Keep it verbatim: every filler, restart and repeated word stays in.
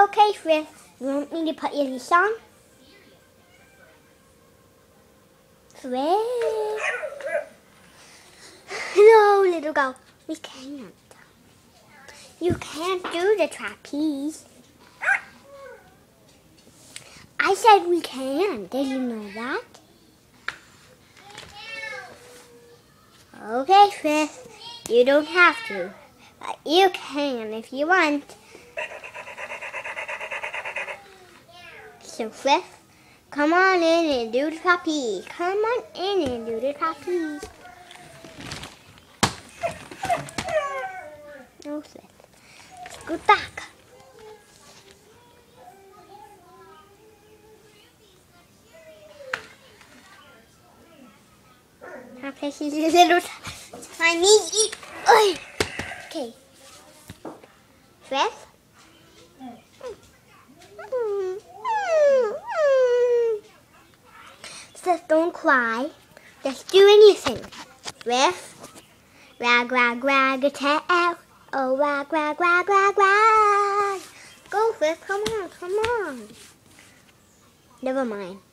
Okay, Swift. You want me to put your leash on? Swift. No, little girl. We can't. You can't do the trapeze. I said we can. Did you know that? Okay, Swift. You don't have to. But you can if you want. So, Swift, come on in and do the trapeze. Come on in and do the trapeze. No, Swift. Let's go back. Okay, she's a little tiny. Okay. Swift. Swift, don't cry. Just do anything. Swift. Rag, rag, rag a tail. Oh, rag, rag, rag, rag, rag. Go, Swift. Come on, come on. Never mind.